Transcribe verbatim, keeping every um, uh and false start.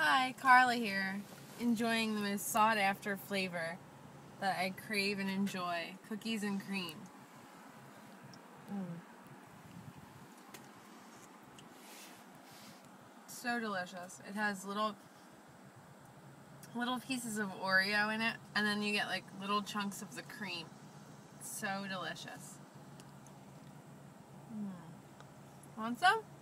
Hi, Carla here, enjoying the most sought after flavor that I crave and enjoy, cookies and cream. Mm. So delicious. It has little little pieces of Oreo in it, and then you get like little chunks of the cream. It's so delicious. Mm. Want some?